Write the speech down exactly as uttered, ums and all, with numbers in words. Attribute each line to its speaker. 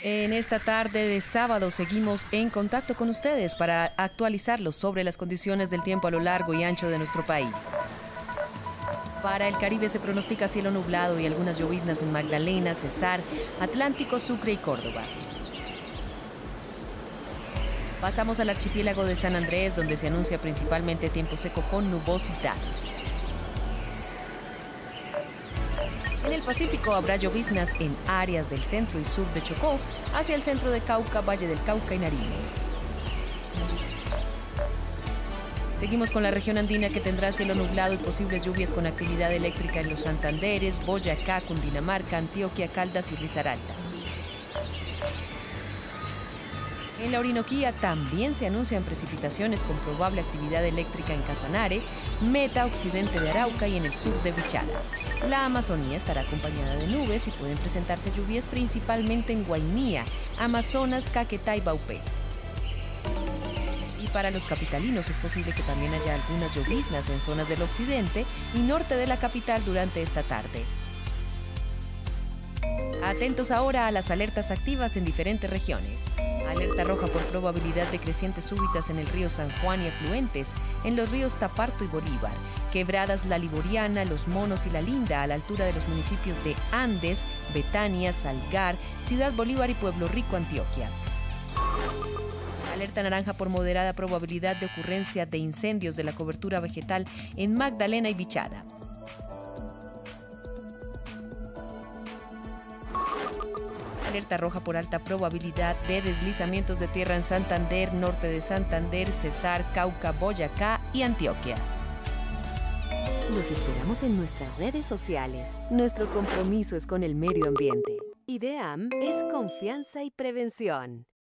Speaker 1: En esta tarde de sábado seguimos en contacto con ustedes para actualizarlos sobre las condiciones del tiempo a lo largo y ancho de nuestro país. Para el Caribe se pronostica cielo nublado y algunas lloviznas en Magdalena, Cesar, Atlántico, Sucre y Córdoba. Pasamos al archipiélago de San Andrés, donde se anuncia principalmente tiempo seco con nubosidades. En el Pacífico habrá lloviznas en áreas del centro y sur de Chocó, hacia el centro de Cauca, Valle del Cauca y Nariño. Seguimos con la región andina, que tendrá cielo nublado y posibles lluvias con actividad eléctrica en los Santanderes, Boyacá, Cundinamarca, Antioquia, Caldas y Risaralda. En la Orinoquía también se anuncian precipitaciones con probable actividad eléctrica en Casanare, Meta, occidente de Arauca y en el sur de Vichada. La Amazonía estará acompañada de nubes y pueden presentarse lluvias principalmente en Guainía, Amazonas, Caquetá y Vaupés. Y para los capitalinos es posible que también haya algunas lloviznas en zonas del occidente y norte de la capital durante esta tarde. Atentos ahora a las alertas activas en diferentes regiones. Alerta roja por probabilidad de crecientes súbitas en el río San Juan y afluentes, en los ríos Taparto y Bolívar, Quebradas La Liboriana, Los Monos y La Linda, a la altura de los municipios de Andes, Betania, Salgar, Ciudad Bolívar y Pueblo Rico, Antioquia. Alerta naranja por moderada probabilidad de ocurrencia de incendios de la cobertura vegetal en Magdalena y Vichada. Alerta roja por alta probabilidad de deslizamientos de tierra en Santander, norte de Santander, Cesar, Cauca, Boyacá y Antioquia.
Speaker 2: Los esperamos en nuestras redes sociales. Nuestro compromiso es con el medio ambiente. IDEAM es confianza y prevención.